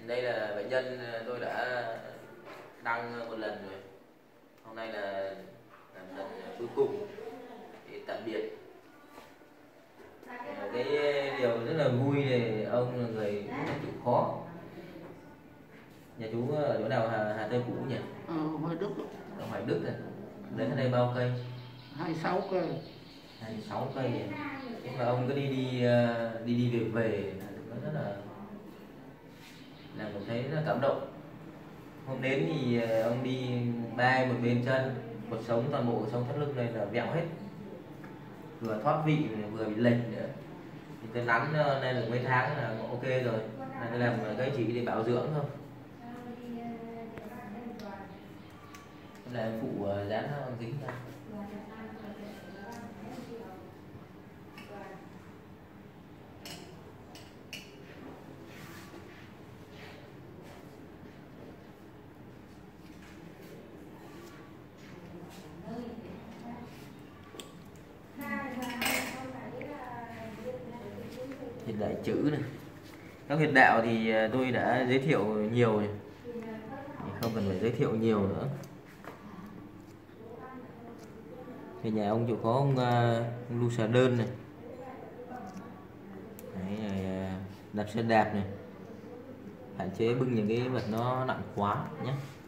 Đây là bệnh nhân tôi đã đăng một lần rồi. Hôm nay là lần cuối cùng để tạm biệt. Cái điều rất là vui thì ông là người rất là chịu khó. Nhà chú ở chỗ nào, Hà Tây cũ nhỉ? Hoài Đức. Ở Hoài Đức này. Đến đây bao cây? 26 cây. 26 cây. Nhưng mà ông cứ đi về nó rất là mình thấy rất là cảm động. Hôm đến thì ông đi bay một bên chân, cột sống, toàn bộ sống thắt lưng này là vẹo hết, vừa thoát vị vừa bị lệch nữa. Thì tôi nắn nên được mấy tháng là ok rồi. Tôi làm cái chỉ để bảo dưỡng thôi. Hôm nay phụ dán dính ra. Hiện đại chữ này, các huyệt đạo thì tôi đã giới thiệu nhiều rồi, không cần phải giới thiệu nhiều nữa. Thì nhà ông chịu có ông lu xà đơn này. Đấy, này đạp xe đạp này, hạn chế bưng những cái vật nó nặng quá nhé.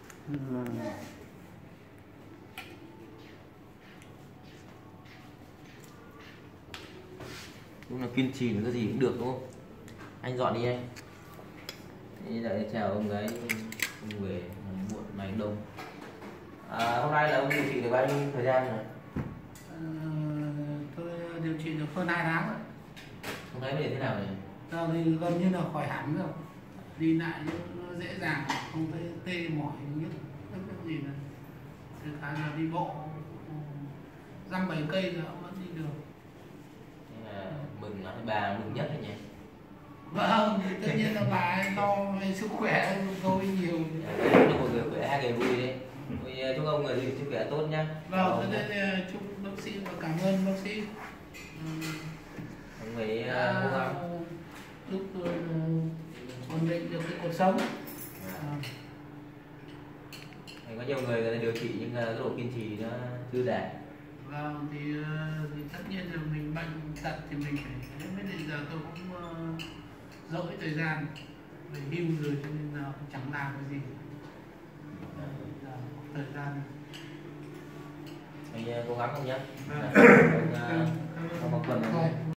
Đúng là kiên trì cái gì cũng được đúng không? Anh dọn đi anh. Đi lại chào ông gái, ông về muộn mày đông. Hôm nay là ông điều trị được bao nhiêu thời gian rồi? Tôi điều trị được hơn 2 tháng rồi. Hôm nay bây giờ thế nào này? Giờ thì gần như là khỏi hẳn rồi. Đi lại nó dễ dàng, không thấy tê mỏi nhất cái gì nữa. Từ khá giờ đi bộ dăm 7 cây rồi vẫn đi được. Mừng lắm, bà mừng nhất rồi nhỉ? Vâng, thì tất nhiên là bà ấy lo về sức khỏe tôi nhiều. Chúc mọi người khỏe, hai người vui đi. Chúc ông người sức khỏe tốt nhá. Vâng, thế nên chúc bác sĩ và cảm ơn bác sĩ. Ông ấy cố gắng giúp tôi ổn định được cái cuộc sống. Có nhiều người điều trị nhưng cái độ kiên trì nó chưa đạt. Vâng, thì tất nhiên là mình bệnh tật thì mình phải, đến bây giờ tôi cũng dỗi thời gian về hưu rồi cho nên là cũng chẳng làm cái gì. Giờ thời gian Mình cố gắng không nhé. Vâng. Ông Quần